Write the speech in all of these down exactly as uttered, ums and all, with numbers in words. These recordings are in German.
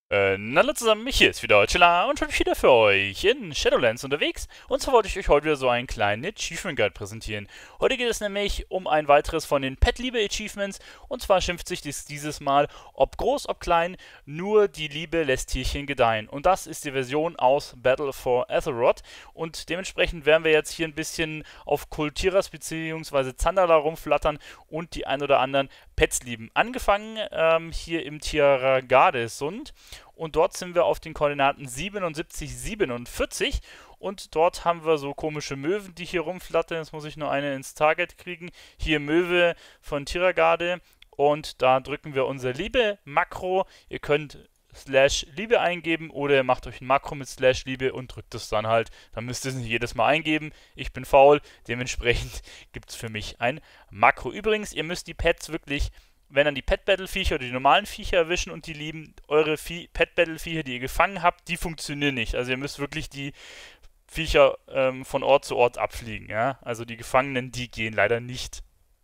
Äh, na hallo zusammen, mich hier ist wieder Chilla und schon wieder für euch in Shadowlands unterwegs. Und zwar wollte ich euch heute wieder so einen kleinen Achievement Guide präsentieren. Heute geht es nämlich um ein weiteres von den Pet-Liebe-Achievements. Und zwar schimpft sich dies dieses Mal, ob groß, ob klein, nur die Liebe lässt Tierchen gedeihen. Und das ist die Version aus Battle for Azeroth. Und dementsprechend werden wir jetzt hier ein bisschen auf Kultiras bzw. Zandala rumflattern und die ein oder anderen Pets lieben. Angefangen ähm, hier im Tiragade-Sund. Und dort sind wir auf den Koordinaten siebenundsiebzig, siebenundvierzig. Und dort haben wir so komische Möwen, die hier rumflattern. Jetzt muss ich nur eine ins Target kriegen. Hier Möwe von Tiragade. Und da drücken wir unser Liebe-Makro. Ihr könnt Slash Liebe eingeben oder ihr macht euch ein Makro mit Slash Liebe und drückt es dann halt. Dann müsst ihr es nicht jedes Mal eingeben. Ich bin faul, dementsprechend gibt es für mich ein Makro. Übrigens, ihr müsst die Pets wirklich, wenn dann die Pet-Battle-Viecher oder die normalen Viecher erwischen und die lieben, eure Pet-Battle-Viecher, die ihr gefangen habt, die funktionieren nicht. Also ihr müsst wirklich die Viecher ähm, von Ort zu Ort abfliegen. Ja? Also die Gefangenen, die gehen leider nicht.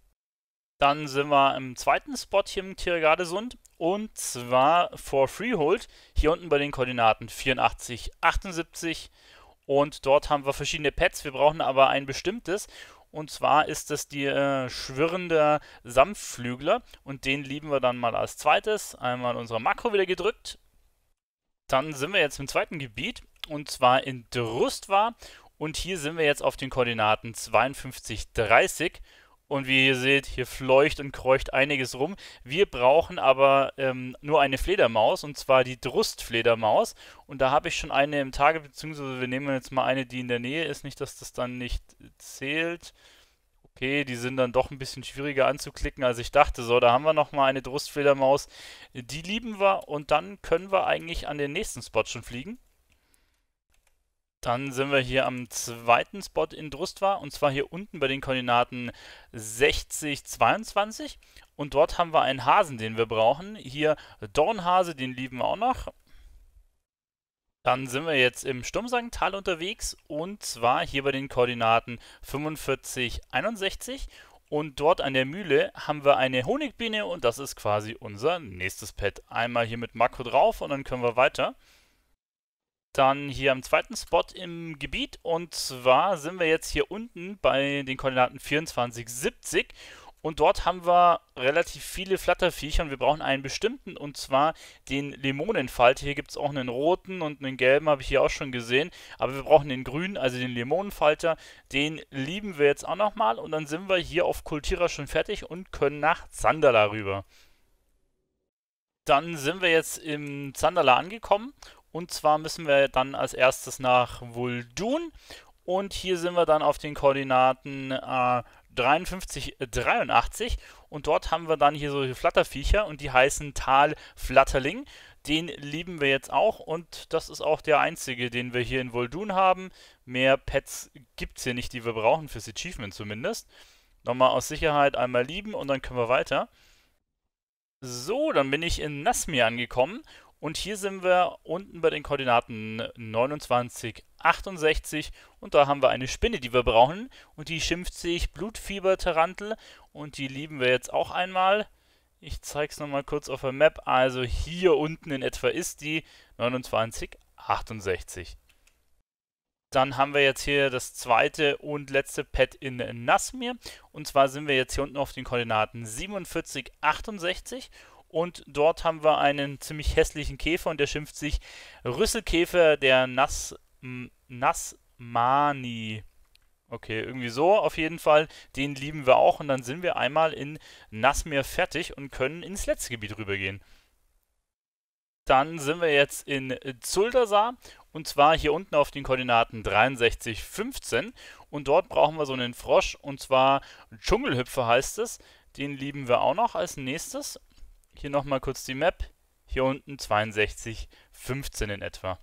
Dann sind wir im zweiten Spot hier im Tiragade-Sund. Und zwar for Freehold. Hier unten bei den Koordinaten vierundachtzig, achtundsiebzig. Und dort haben wir verschiedene Pets. Wir brauchen aber ein bestimmtes. Und zwar ist das die äh, schwirrende Sanftflügler. Und den lieben wir dann mal als zweites. Einmal unser Makro wieder gedrückt. Dann sind wir jetzt im zweiten Gebiet. Und zwar in Drustvar. Und hier sind wir jetzt auf den Koordinaten zweiundfünfzig, dreißig. Und wie ihr seht, hier fleucht und kreucht einiges rum. Wir brauchen aber ähm, nur eine Fledermaus, und zwar die Drustfledermaus. Und da habe ich schon eine im Tage, beziehungsweise wir nehmen jetzt mal eine, die in der Nähe ist. Nicht, dass das dann nicht zählt. Okay, die sind dann doch ein bisschen schwieriger anzuklicken, als ich dachte. So, da haben wir nochmal eine Drustfledermaus. Die lieben wir und dann können wir eigentlich an den nächsten Spot schon fliegen. Dann sind wir hier am zweiten Spot in Drustvar, und zwar hier unten bei den Koordinaten sechzig, zweiundzwanzig. Und dort haben wir einen Hasen, den wir brauchen. Hier Dornhase, den lieben wir auch noch. Dann sind wir jetzt im Sturmsangental unterwegs, und zwar hier bei den Koordinaten fünfundvierzig, einundsechzig. Und dort an der Mühle haben wir eine Honigbiene, und das ist quasi unser nächstes Pet. Einmal hier mit Makro drauf und dann können wir weiter. Dann hier am zweiten Spot im Gebiet, und zwar sind wir jetzt hier unten bei den Koordinaten vierundzwanzig, siebzig. Und dort haben wir relativ viele Flatterviecher und wir brauchen einen bestimmten, und zwar den Limonenfalter. Hier gibt es auch einen roten und einen gelben, habe ich hier auch schon gesehen. Aber wir brauchen den grünen, also den Limonenfalter. Den lieben wir jetzt auch nochmal, und dann sind wir hier auf Kultira schon fertig und können nach Zandala rüber. Dann sind wir jetzt im Zandala angekommen. Und zwar müssen wir dann als erstes nach Vuldun. Und hier sind wir dann auf den Koordinaten äh, dreiundfünfzig, dreiundachtzig. Und dort haben wir dann hier solche Flatterviecher, und die heißen Talflatterling. Den lieben wir jetzt auch, und das ist auch der einzige, den wir hier in Vuldun haben. Mehr Pets gibt es hier nicht, die wir brauchen, fürs Achievement zumindest. Nochmal aus Sicherheit einmal lieben und dann können wir weiter. So, dann bin ich in Nazmir angekommen. Und hier sind wir unten bei den Koordinaten neunundzwanzig, achtundsechzig. Und da haben wir eine Spinne, die wir brauchen. Und die schimpft sich Blutfieber-Tarantel. Und die lieben wir jetzt auch einmal. Ich zeige es nochmal kurz auf der Map. Also hier unten in etwa ist die neunundzwanzig, achtundsechzig. Dann haben wir jetzt hier das zweite und letzte Pet in Nazmir. Und zwar sind wir jetzt hier unten auf den Koordinaten siebenundvierzig, achtundsechzig. Und dort haben wir einen ziemlich hässlichen Käfer, und der schimpft sich Rüsselkäfer der Nas, Nasmani. Okay, irgendwie so auf jeden Fall. Den lieben wir auch, und dann sind wir einmal in Nazmir fertig und können ins letzte Gebiet rübergehen. Dann sind wir jetzt in Zuldasar, und zwar hier unten auf den Koordinaten dreiundsechzig, fünfzehn. Und dort brauchen wir so einen Frosch, und zwar Dschungelhüpfer heißt es. Den lieben wir auch noch als nächstes. Hier nochmal kurz die Map. Hier unten zweiundsechzig, fünfzehn in etwa.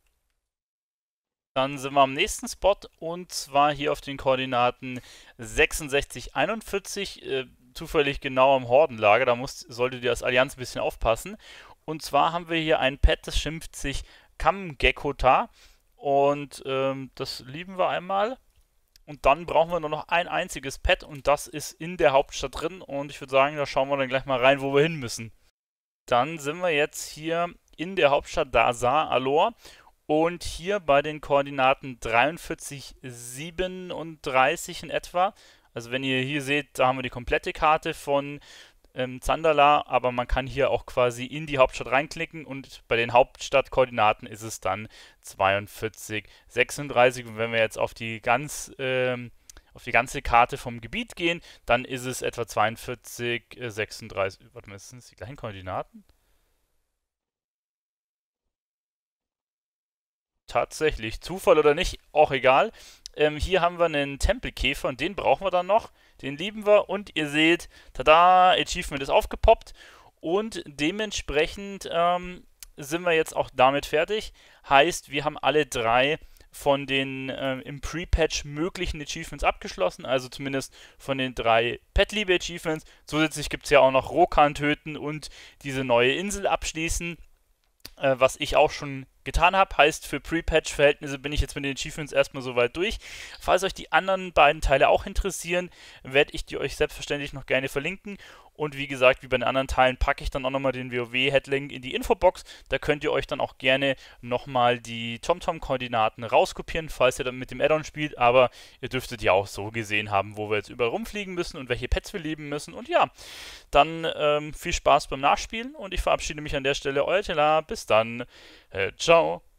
Dann sind wir am nächsten Spot, und zwar hier auf den Koordinaten sechsundsechzig, einundvierzig. Äh, zufällig genau am Hordenlager. Da muss, solltet ihr als Allianz ein bisschen aufpassen. Und zwar haben wir hier ein Pet, das schimpft sich Kamgekkota. Und ähm, das lieben wir einmal. Und dann brauchen wir nur noch ein einziges Pet, und das ist in der Hauptstadt drin. Und ich würde sagen, da schauen wir dann gleich mal rein, wo wir hin müssen. Dann sind wir jetzt hier in der Hauptstadt Dazar Alor. Und hier bei den Koordinaten dreiundvierzig, siebenunddreißig in etwa. Also wenn ihr hier seht, da haben wir die komplette Karte von ähm, Zandala, aber man kann hier auch quasi in die Hauptstadt reinklicken und bei den Hauptstadtkoordinaten ist es dann zweiundvierzig, sechsunddreißig. Und wenn wir jetzt auf die ganz ähm, auf die ganze Karte vom Gebiet gehen, dann ist es etwa zweiundvierzig, sechsunddreißig. Warte mal, sind es die gleichen Koordinaten? Tatsächlich, Zufall oder nicht, auch egal. Ähm, hier haben wir einen Tempelkäfer und den brauchen wir dann noch. Den lieben wir und ihr seht, tada, Achievement ist aufgepoppt und dementsprechend ähm, sind wir jetzt auch damit fertig. Heißt, wir haben alle drei von den äh, im Pre-Patch möglichen Achievements abgeschlossen, also zumindest von den drei Pet-Liebe-Achievements. Zusätzlich gibt es ja auch noch Rokan töten und diese neue Insel abschließen, äh, was ich auch schon getan habe. Heißt, für Pre-Patch-Verhältnisse bin ich jetzt mit den Achievements erstmal soweit durch. Falls euch die anderen beiden Teile auch interessieren, werde ich die euch selbstverständlich noch gerne verlinken. Und wie gesagt, wie bei den anderen Teilen packe ich dann auch nochmal den WoW-Headlink in die Infobox. Da könnt ihr euch dann auch gerne nochmal die TomTom-Koordinaten rauskopieren, falls ihr dann mit dem Add-on spielt. Aber ihr dürftet ja auch so gesehen haben, wo wir jetzt überall rumfliegen müssen und welche Pets wir lieben müssen. Und ja, dann ähm, viel Spaß beim Nachspielen und ich verabschiede mich an der Stelle. Euer Tela, bis dann. Äh, ciao.